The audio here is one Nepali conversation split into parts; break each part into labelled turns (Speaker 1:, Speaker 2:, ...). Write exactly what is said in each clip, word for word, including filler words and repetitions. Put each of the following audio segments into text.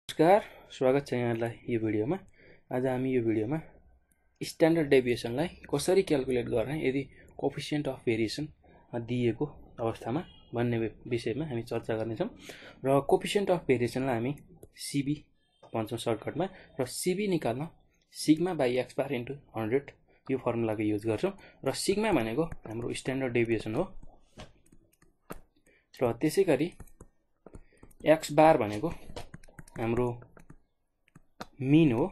Speaker 1: नमस्कार, स्वागत छ यहाँलाई यो भिडियोमा। आज हामी यो भिडियोमा स्ट्यान्डर्ड डेभिएसनलाई कसरी क्याल्कुलेट गर्ने यदि कोफिसिएन्ट अफ भेरिएसन दिएको अवस्थामा भन्ने विषयमा हामी चर्चा गर्नेछौँ। र कोफिसिएन्ट अफ भेरिएसनलाई हामी सिबी भन्छौँ सर्टकटमा। र सिबी निकाल्न sigma by x bar into hundred यो फर्मुलाको युज गर्छौँ। र सिग्मा भनेको हाम्रो स्ट्यान्डर्ड डेभिएसन हो। र त्यसै गरी एक्स बार भनेको हाम्रो मिन हो।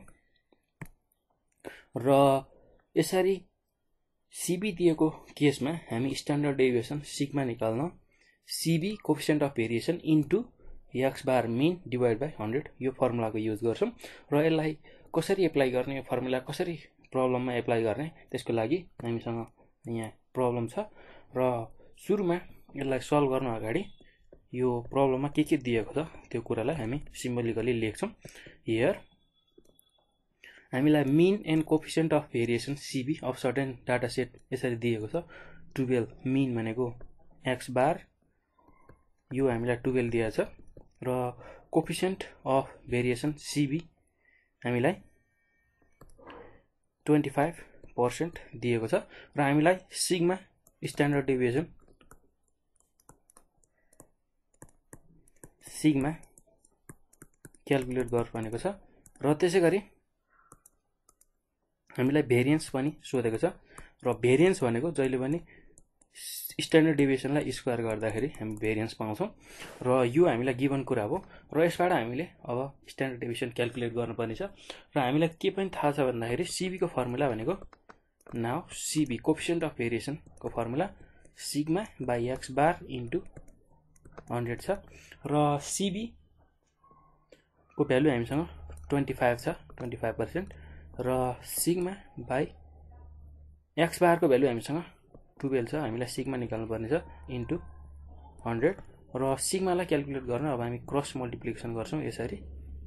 Speaker 1: र यसरी सिबी दिएको केसमा हामी स्ट्यान्डर्ड डेभिएसन सिग्मा निकाल्न CV coefficient of variation into x bar mean divide by hundred यो फर्मुलाको युज गर्छौँ। र यसलाई कसरी एप्लाई गर्ने, यो फर्मुला कसरी प्रब्लममा एप्लाई गर्ने, त्यसको लागि हामीसँग यहाँ प्रब्लम छ। र सुरुमा यसलाई सल्भ गर्नु अगाडि यो प्रब्लममा के के दिएको छ त्यो कुरालाई हामी सिम्बोलिकली लेख्छौँ। हियर हामीलाई mean and coefficient of variation CV of certain data set यसरी दिएको छ। टुवेल्भ मिन भनेको एक्स बार, यो हामीलाई टुवेल्भ दिएको छ। र कोफिसिएन्ट अफ भेरिएसन सिबी हामीलाई ट्वेन्टी फाइभ पर्सेन्ट दिएको छ। र हामीलाई sigma standard deviation sigma calculate गर भनेको छ। र त्यसै गरी हामीलाई भेरिएन्स पनि सोधेको छ। र भेरिएन्स भनेको जहिले पनि स्ट्यान्डर्ड डेभिएसनलाई स्क्वायर गर्दाखेरि हामी भेरिएन्स पाउँछौँ। र यो हामीलाई गिभन कुरा हो। र यसबाट हामीले अब स्ट्यान्डर्ड डेभिएसन क्याल्कुलेट गर्नुपर्ने छ। र हामीलाई के पनि थाहा छ भन्दाखेरि सिबीको फर्मुला भनेको नाउ सिबी कोफिसिएन्ट अफ भेरिएसनको formula sigma by x bar into hundred छ। र सिबी को भ्यालु हामीसँग ट्वेन्टी फाइभ छ, ट्वेन्टी फाइभ पर्सेन्ट। र सिग्मा बाई एक्स बारको भ्यालु हामीसँग टुवेल्भ छ, हामीलाई सिग्मा निकाल्नु पर्ने छ इन्टु हन्ड्रेड। र सिग्मालाई क्याल्कुलेट गर्न अब हामी क्रस मल्टिप्लिकेसन गर्छौँ यसरी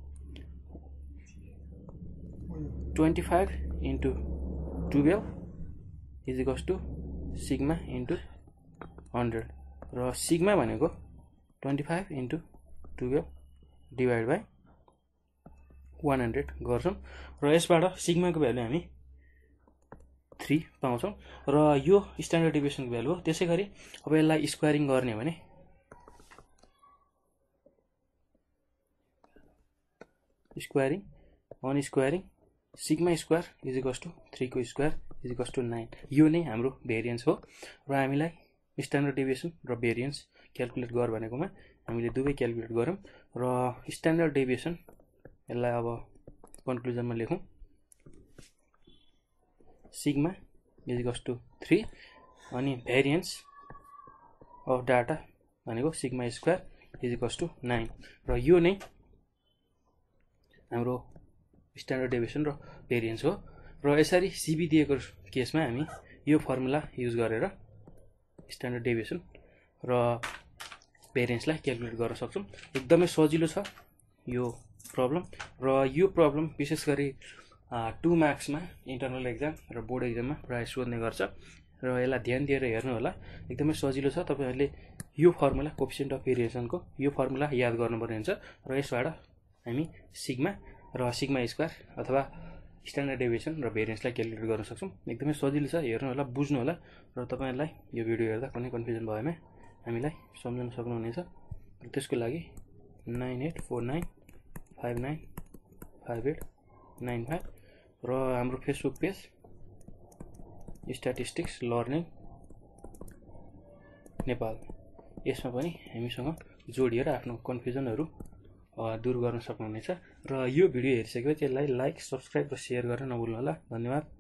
Speaker 1: twenty five into twelve is equals to sigma into hundred. र सिग्मा भनेको twenty five into twelve divide by one hundred गर्छौँ। र यसबाट सिग्माको भ्यालु हामी थ्री पाउँछौँ। र यो स्ट्यान्डर्ड डेभिएसनको भ्यालु हो। त्यसै गरी अब यसलाई स्क्वायरिङ गर्ने हो भने squaring one squaring sigma square is equals to थ्रीको square is equals to nine. यो नै हाम्रो भेरिएन्स हो। र हामीलाई स्ट्यान्डर्ड डेभिएसन र भेरिएन्स क्याल्कुलेट गर भनेकोमा हामीले दुवै क्याल्कुलेट गऱ्यौँ। र स्ट्यान्डर्ड डेभिएसन यसलाई अब कन्क्लुजनमा लेखौँ sigma is equals to three अनि भेरिएन्स अफ डाटा भनेको sigma square is equals to nine. र यो नै हाम्रो स्ट्यान्डर्ड डेभिएसन र भेरिएन्स हो। र यसरी सिबी दिएको केसमा हामी यो फर्मुला युज गरेर स्ट्यान्डर्ड डेभिएसन र भेरिएन्सलाई क्याल्कुलेट गर्न सक्छौँ। एकदमै सजिलो छ यो प्रब्लम। र यो प्रब्लम विशेष गरी टु मार्क्समा इन्टरनल एक्जाम र बोर्ड एक्जाममा प्रायः सोध्ने गर्छ। र यसलाई ध्यान दिएर हेर्नु होला, एकदमै सजिलो छ। तपाईँहरूले यो फर्मुला कोफिसिएन्ट अफ भेरिएसनको यो फर्मुला याद गर्नुपर्ने हुन्छ। र यसबाट हामी सिग्मा र सिग्मा स्क्वायर अथवा स्ट्यान्डर्ड डेभिएसन र भेरिएन्सलाई क्याल्कुलेट गर्न सक्छौँ। एकदमै सजिलो छ, हेर्नु होला, बुझ्नु होला। र तपाईँहरूलाई यो भिडियो हेर्दा कुनै कन्फ्युजन भएमा हामीलाई सम्झाउन सक्नुहुनेछ। र त्यसको लागि nine eight four nine five nine five eight nine five र हाम्रो Facebook page statistics learning Nepal, यसमा पनि हामीसँग जोडिएर आफ्नो कन्फ्युजनहरू दूर गर्न सक्नुहुनेछ। र यो भिडियो हेरिसकेपछि यसलाई लाइक, सब्सक्राइब र सेयर गर्न नभुल्नु होला। धन्यवाद।